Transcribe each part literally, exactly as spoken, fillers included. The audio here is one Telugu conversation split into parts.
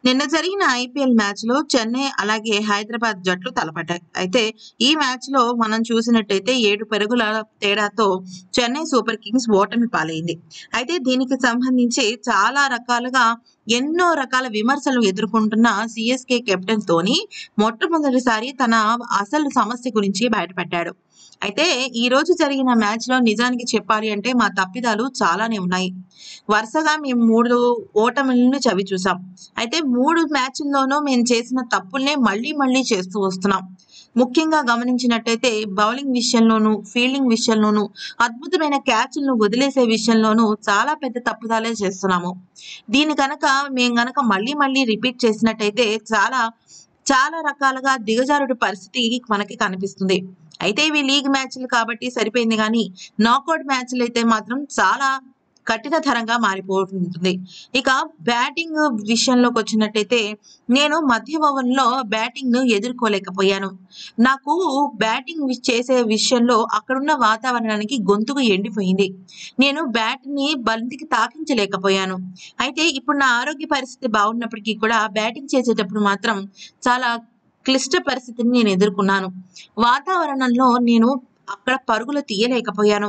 నిన్న జరిగిన ఐపీఎల్ మ్యాచ్‌లో చెన్నై అలాగే హైదరాబాద్ జట్లు తలపడ్డాయి. అయితే ఈ మ్యాచ్‌లో మనం చూసినట్టయితే ఏడు పరుగుల తేడాతో చెన్నై సూపర్ కింగ్స్ ఓటమి పాలైంది. అయితే దీనికి సంబంధించి చాలా రకాలుగా ఎన్నో రకాల విమర్శలు ఎదుర్కొంటున్న సీఎస్‌కే కెప్టెన్ ధోని మొట్టమొదటిసారి తన అసలు సమస్య గురించి బయటపెట్టాడు. అయితే ఈరోజు జరిగిన మ్యాచ్‌లో నిజానికి చెప్పాలి అంటే మా తప్పిదాలు చాలానే ఉన్నాయి. వరుసగా మేము మూడు ఓటములను చవిచూసాం. అయితే మూడు మ్యాచ్‌ల్లోనూ మేము చేసిన తప్పుల్నే మళ్ళీ మళ్ళీ చేస్తూ వస్తున్నాం. ముఖ్యంగా గమనించినట్టయితే బౌలింగ్ విషయంలోనూ, ఫీల్డింగ్ విషయంలోనూ, అద్భుతమైన క్యాచులను వదిలేసే విషయంలోనూ చాలా పెద్ద తప్పుదాలే చేస్తున్నాము. దీన్ని గనక మేము గనక మళ్ళీ మళ్ళీ రిపీట్ చేసినట్టయితే చాలా, చాలా రకాలుగా దిగజారుడు పరిస్థితి మనకి కనిపిస్తుంది. అయితే ఇవి లీగ్ మ్యాచ్‌లు కాబట్టి సరిపోయింది గానీ, నాకౌట్ మ్యాచ్‌లయితే మాత్రం చాలా కఠినతరంగా మారిపోతుంది. ఇక బ్యాటింగ్ విషయంలోకొచ్చినట్టయితే నేను మధ్య ఓవర్‌లో బ్యాటింగ్‌ను ఎదుర్కోలేకపోయాను. నాకు బ్యాటింగ్ వి చేసే విషయంలో అక్కడున్న వాతావరణానికి గొంతుకు ఎండిపోయింది. నేను బ్యాట్‌ని బంతికి తాకించలేకపోయాను. అయితే ఇప్పుడు నా ఆరోగ్య పరిస్థితి బాగున్నప్పటికీ కూడా బ్యాటింగ్ చేసేటప్పుడు మాత్రం చాలా క్లిష్ట పరిస్థితిని నేను ఎదుర్కొన్నాను. వాతావరణంలో నేను అక్కడ పరుగులు తీయలేకపోయాను.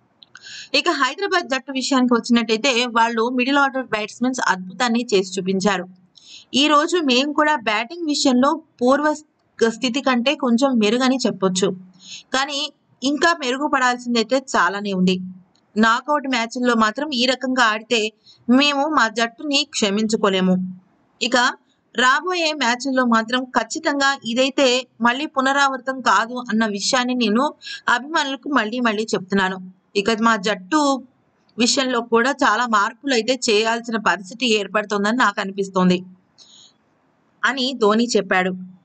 ఇక హైదరాబాద్ జట్టు విషయానికి వచ్చినట్టయితే వాళ్ళు మిడిల్ ఆర్డర్ బ్యాట్స్‌మెన్స్ అద్భుతాన్ని చేసి చూపించారు. ఈరోజు మేము కూడా బ్యాటింగ్ విషయంలో పూర్వ స్ స్థితి కంటే కొంచెం మెరుగని చెప్పొచ్చు. కానీ ఇంకా మెరుగుపడాల్సిందైతే చాలానే ఉంది. నాకౌట్ మ్యాచ్‌ల్లో మాత్రం ఈ రకంగా ఆడితే మేము మా జట్టుని క్షమించుకోలేము. ఇక రాబోయే మ్యాచ్‌ల్లో మాత్రం ఖచ్చితంగా ఇదైతే మళ్ళీ పునరావృతం కాదు అన్న విషయాన్ని నేను అభిమానులకు మళ్ళీ మళ్ళీ చెప్తున్నాను. ఇక మా జట్టు విషయంలో కూడా చాలా మార్పులైతే చేయాల్సిన పరిస్థితి ఏర్పడుతోందని నాకనిపిస్తోంది అని ధోని చెప్పాడు.